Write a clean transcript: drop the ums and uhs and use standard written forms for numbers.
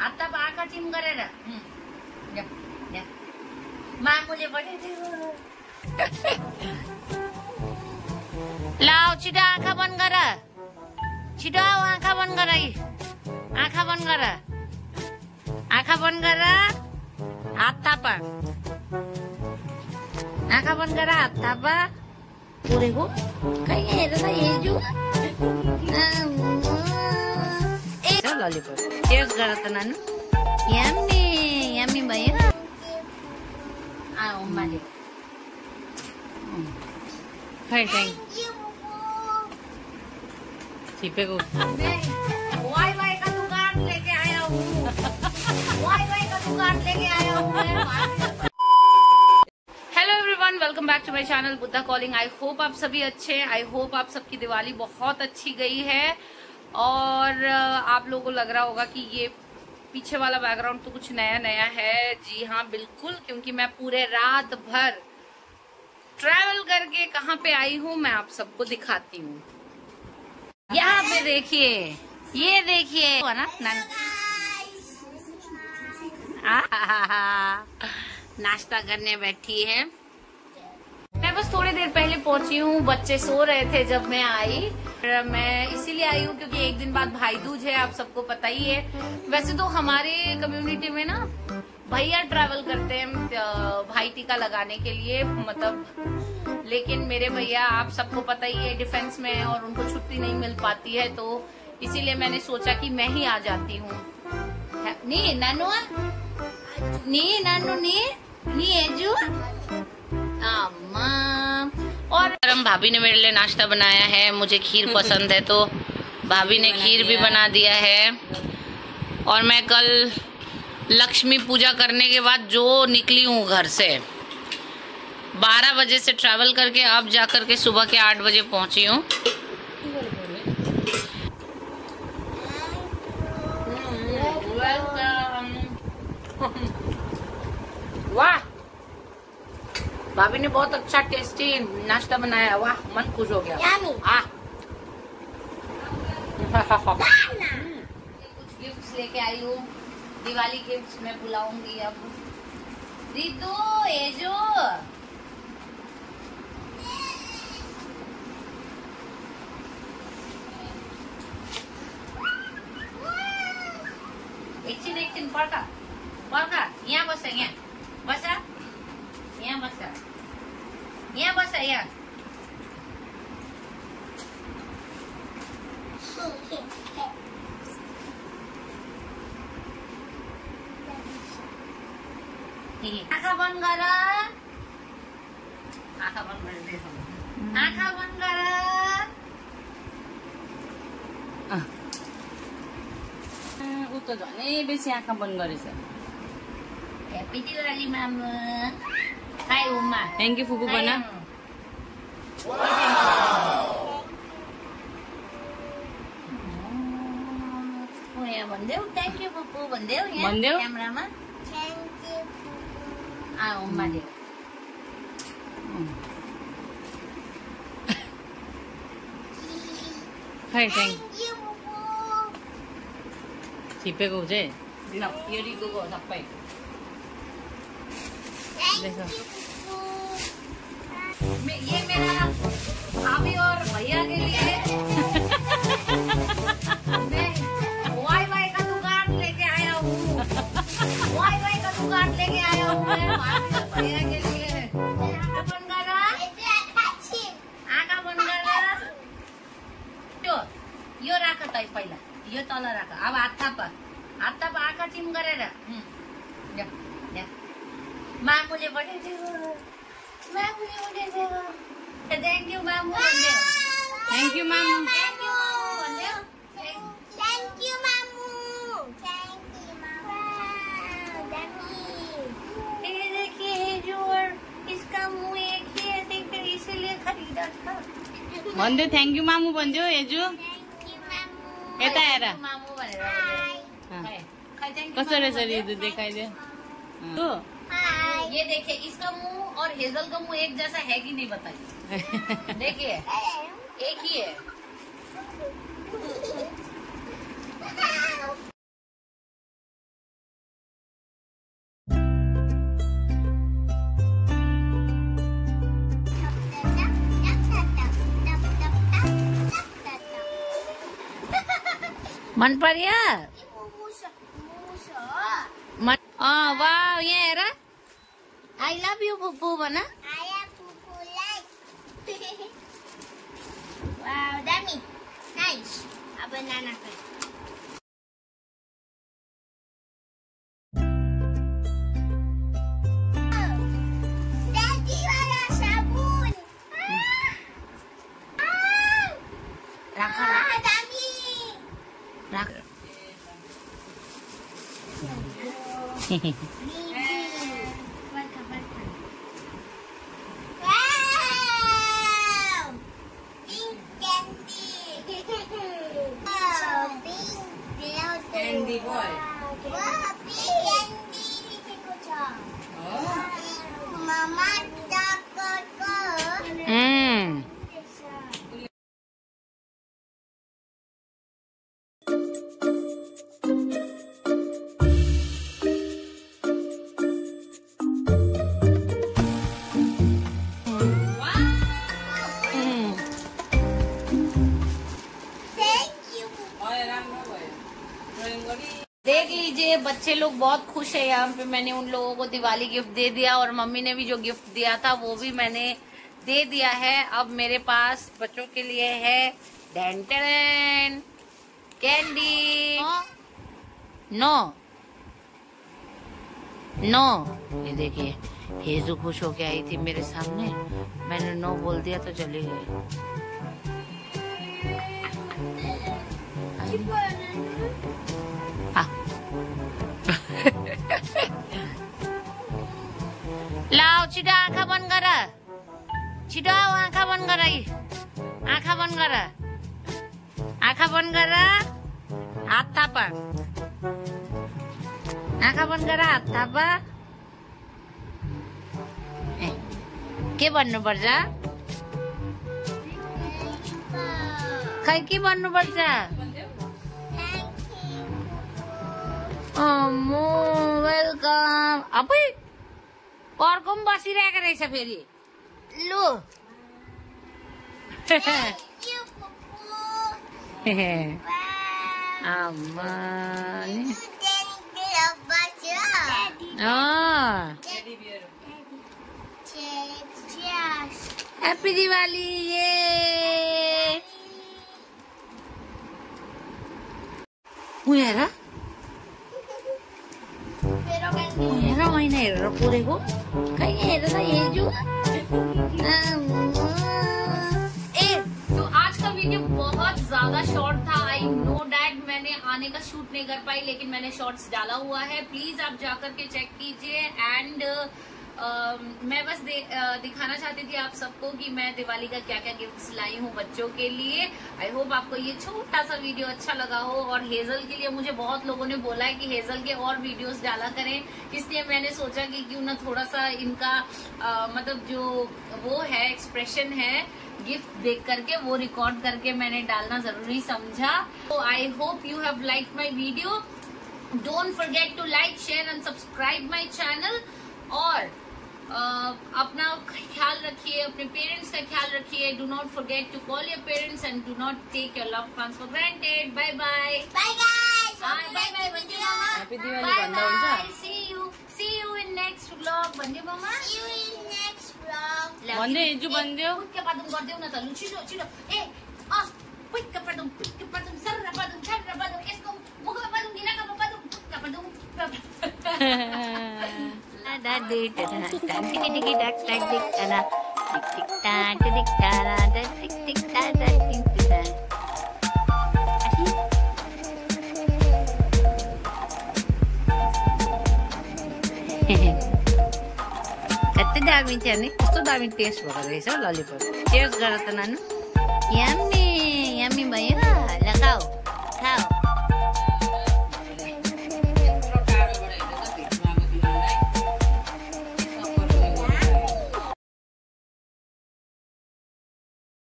आता आँखा चिम गरेर मामुले पठाइदियो। लाऊ छिटो आँखा बन्द गर, छिटो आऊ आँखा बन्द गर, आँखा बन्द गर, आँखा बन्द गर, हात थाप, आँखा बन्द गर, हात थाप। पुरेको कहीँ हेर त हेर्छु। ललिपप टेस्ट गर त नानु। यम्मी यम्मी भयो। उम्माले खै छिपेको वाई वाई का दुकान लेके आया हूँ, वाई वाई का दुकान लेके आया हूँ। Hello everyone, welcome back to my channel Buddha calling. I hope आप सभी अच्छे हैं। आई होप आप सबकी दिवाली बहुत अच्छी गई है। और आप लोगों को लग रहा होगा कि ये पीछे वाला बैकग्राउंड तो कुछ नया नया है। जी हाँ बिल्कुल, क्योंकि मैं पूरे रात भर ट्रैवल करके कहाँ पे आई हूँ मैं आप सबको दिखाती हूँ। यहाँ पे देखिए, ये देखिए ना नाश्ता करने बैठी है। मैं बस थोड़ी देर पहले पहुंची हूँ, बच्चे सो रहे थे जब मैं आई। मैं इसीलिए आई हूँ क्योंकि एक दिन बाद भाई दूज है, आप सबको पता ही है। वैसे तो हमारे कम्युनिटी में ना भैया ट्रैवल करते हैं भाई टीका लगाने के लिए, मतलब, लेकिन मेरे भैया आप सबको पता ही है डिफेंस में है और उनको छुट्टी नहीं मिल पाती है, तो इसीलिए मैंने सोचा कि मैं ही आ जाती हूँ। नी नानू, नी नानू, नी एजू। और भाभी ने मेरे लिए नाश्ता बनाया है। मुझे खीर पसंद है तो भाभी ने खीर भी बना दिया है। और मैं कल लक्ष्मी पूजा करने के बाद जो निकली हूँ घर से 12 बजे से ट्रैवल करके, अब जाकर के सुबह के 8 बजे पहुंची हूँ। वाह, भाभी ने बहुत अच्छा टेस्टी नाश्ता बनाया। वाह, मन खुश हो गया। कुछ गिफ्ट्स लेके आई हूँ, दिवाली गिफ्ट्स मैं बुलाऊंगी अब। रितु, एजो, एक दिन पर्खा पर्खा, यहाँ बस, यहाँ बस, यहाँ बस, यहाँ बस, यहाँ। आँखा बन्द गर, आँखा बन्द गरेर, आँखा बन्द गर। ऊ त झनै बेसी आँखा बन्द गरेछ। ह्याप्पी दिवाली मामु। हाय उमा। थ्याङ्क यू फुपू बना। भन्देऊ थ्याङ्क यू फुपू भन्देऊ भन्देऊ क्यामेरामा। उमाले खै छिपेको चाहिँ यो रितुको हो सबै। ये मेरा भाभी और भैया के लिए मैं वाई वाई का दुकान लेके आया हूँ, वाई वाई का दुकान लेके आया हूँ मैं भाभी और भैया के लिए। आँखा बंद कर, आँखा बंद कर। यो राख त पहिला, यो तल राख। अब हात थाप, हात थाप, आँखा चिम गरेर मामुले पठाइदियो, मामुले पठाइदियो। थ्याङ्क यू मामु भन्देऊ, थ्याङ्क यू मामु, थ्याङ्क यू भन्देऊ, थ्याङ्क यू मामु, थ्याङ्क यू मामु। ये देखिए जो इसका मुंह एक ही है, देखिए इसीलिए खरीदा था। भन्देऊ थ्याङ्क यू मामु भन्देऊ। एजु यता हेर मामु भनेर कसो रहेछ रितु, देखाइदियो। ये देखिए इसका मुंह और हेजल का मुंह एक जैसा है कि नहीं बताइए। देखिए एक ही है। मन पर्यो? वाह, यहाँ हेर, आई लभ यू पुप्पू भन। अब नानाको Candy boy. Mama देख लीजिए, बच्चे लोग बहुत खुश है यहाँ पे। मैंने उन लोगों को दिवाली गिफ्ट दे दिया और मम्मी ने भी जो गिफ्ट दिया था वो भी मैंने दे दिया है। अब मेरे पास बच्चों के लिए है डेंटन कैंडी। नो नो, ये देखिए, हेजू खुश होके आई थी मेरे सामने, मैंने नो बोल दिया तो चली गई। लाओ छिटो आँखा बन्द गर, छिटो आऊ, आँखा बन्द गर, आँखा बन्द गर, आँखा बन्द गर, हात थाप, आँखा बन्द गर, हात थाप। के भन्नुपर्छ? खै के भन्नुपर्छ? वेलकम। अबै अर्को पनि बसिरहेको रहेछ फेरि। लु हैप्पी दिवाली। ये हेर, हेर मैना हेरेर पुरेको, कहीँ हेर त हेर्छु। तो आज का वीडियो बहुत ज्यादा शॉर्ट था। आई नो डैट मैंने आने का शूट नहीं कर पाई, लेकिन मैंने शॉर्ट्स डाला हुआ है, प्लीज आप जाकर के चेक कीजिए। एंड मैं बस दिखाना चाहती थी आप सबको कि मैं दिवाली का क्या क्या गिफ्ट्स लाई हूँ बच्चों के लिए। आई होप आपको ये छोटा सा वीडियो अच्छा लगा हो। और हेजल के लिए मुझे बहुत लोगों ने बोला है कि हेजल के और वीडियोस डाला करें, इसलिए मैंने सोचा कि क्यों ना थोड़ा सा इनका मतलब जो वो है एक्सप्रेशन है गिफ्ट देख करके वो रिकॉर्ड करके मैंने डालना जरूरी समझा। तो I hope you have like my video. Don't forget to like, share and subscribe my channel. और अपना ख्याल रखिए, अपने पेरेंट्स का ख्याल रखिए। Do not forget to call your parents and do not take your loved ones for granted. Bye bye. Bye guys. Bye bye भन्दियो मामा। हैप्पी दिवाली भन्दा हुन्छ। See you in next vlog भन्दियो mama. See you in next vlog. भन्दै हिजो भन्दियो। पुट्का पादुङ गरिदेऊ न त, लु छिटो छिटो। ए पुट्का पादुङ सर्र पादुङ छर्र पादुङ, यसको मुखमा पादुङ, दिनाको पादुङ, पुट्का पादुङ। कति दामी छ नि, कस्तो दामी टेस्ट भएको रहेछ ललिपप। टेस्ट गर त नानु, यम्मी।